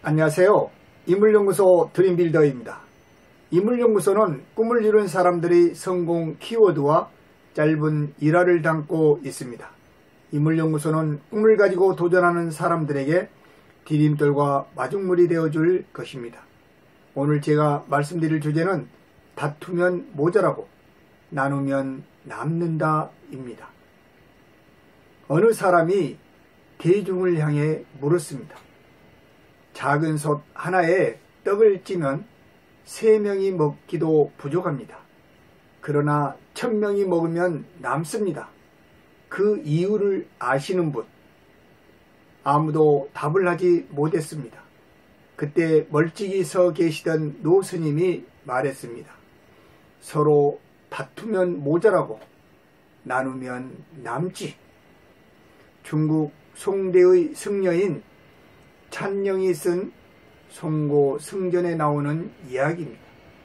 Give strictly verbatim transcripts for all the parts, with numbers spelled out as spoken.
안녕하세요. 인물연구소 드림빌더입니다. 인물연구소는 꿈을 이룬 사람들의 성공 키워드와 짧은 일화를 담고 있습니다. 인물연구소는 꿈을 가지고 도전하는 사람들에게 디딤돌과 마중물이 되어줄 것입니다. 오늘 제가 말씀드릴 주제는 다투면 모자라고 나누면 남는다 입니다. 어느 사람이 대중을 향해 물었습니다. 작은 솥 하나에 떡을 찌면 세 명이 먹기도 부족합니다. 그러나 천 명이 먹으면 남습니다. 그 이유를 아시는 분? 아무도 답을 하지 못했습니다. 그때 멀찍이 서 계시던 노 스님이 말했습니다. 서로 다투면 모자라고 나누면 남지. 중국 송대의 승려인 찬영이 쓴 송고 승전에 나오는 이야기입니다.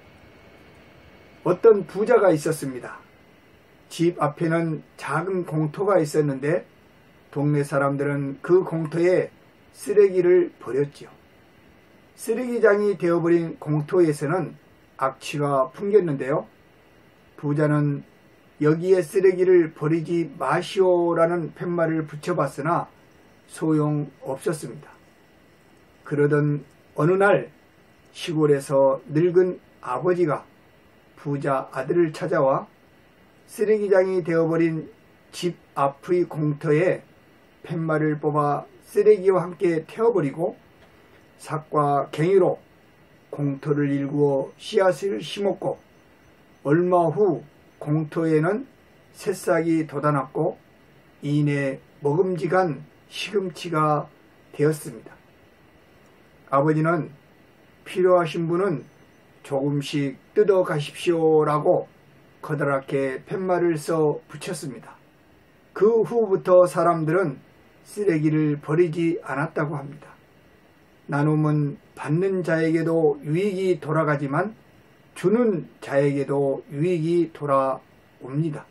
어떤 부자가 있었습니다. 집 앞에는 작은 공터가 있었는데 동네 사람들은 그 공터에 쓰레기를 버렸지요. 쓰레기장이 되어버린 공터에서는 악취가 풍겼는데요. 부자는 여기에 쓰레기를 버리지 마시오라는 팻말을 붙여봤으나 소용없었습니다. 그러던 어느 날 시골에서 늙은 아버지가 부자 아들을 찾아와 쓰레기장이 되어버린 집 앞의 공터에 팻말을 뽑아 쓰레기와 함께 태워버리고 삭과 갱이로 공터를 일구어 씨앗을 심었고 얼마 후 공터에는 새싹이 돋아났고 이내 먹음직한 시금치가 되었습니다. 아버지는 필요하신 분은 조금씩 뜯어 가십시오라고 커다랗게 팻말을 써 붙였습니다. 그 후부터 사람들은 쓰레기를 버리지 않았다고 합니다. 나눔은 받는 자에게도 유익이 돌아가지만 주는 자에게도 유익이 돌아옵니다.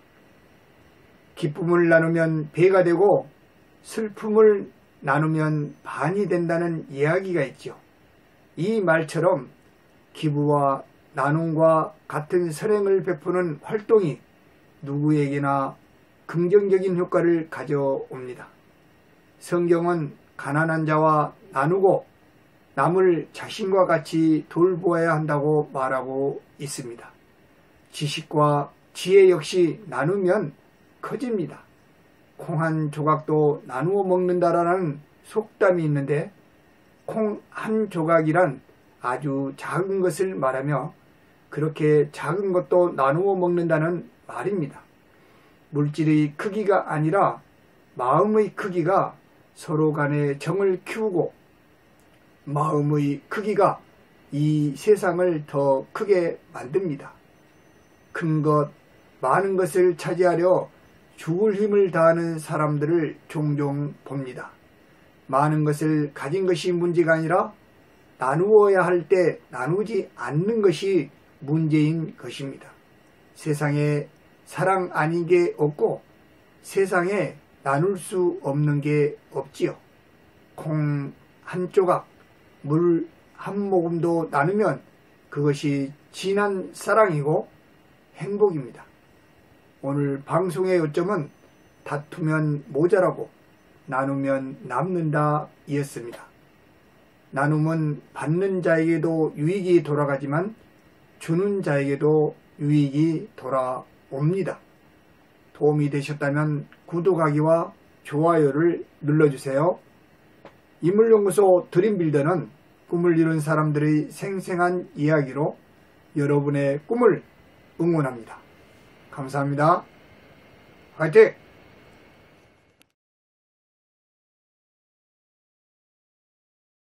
기쁨을 나누면 배가 되고 슬픔을 나누면 반이 된다는 이야기가 있죠. 이 말처럼 기부와 나눔과 같은 선행을 베푸는 활동이 누구에게나 긍정적인 효과를 가져옵니다. 성경은 가난한 자와 나누고 남을 자신과 같이 돌보아야 한다고 말하고 있습니다. 지식과 지혜 역시 나누면 커집니다. 콩 한 조각도 나누어 먹는다라는 속담이 있는데 콩 한 조각이란 아주 작은 것을 말하며 그렇게 작은 것도 나누어 먹는다는 말입니다. 물질의 크기가 아니라 마음의 크기가 서로 간의 정을 키우고 마음의 크기가 이 세상을 더 크게 만듭니다. 큰 것, 많은 것을 차지하려 죽을 힘을 다하는 사람들을 종종 봅니다. 많은 것을 가진 것이 문제가 아니라 나누어야 할 때 나누지 않는 것이 문제인 것입니다. 세상에 사랑 아닌 게 없고 세상에 나눌 수 없는 게 없지요. 콩 한 조각, 물 한 모금도 나누면 그것이 진한 사랑이고 행복입니다. 오늘 방송의 요점은 다투면 모자라고 나누면 남는다 이었습니다. 나눔은 받는 자에게도 유익이 돌아가지만 주는 자에게도 유익이 돌아옵니다. 도움이 되셨다면 구독하기와 좋아요를 눌러주세요. 인물연구소 드림빌더는 꿈을 이룬 사람들의 생생한 이야기로 여러분의 꿈을 응원합니다. 감사합니다. 화이팅!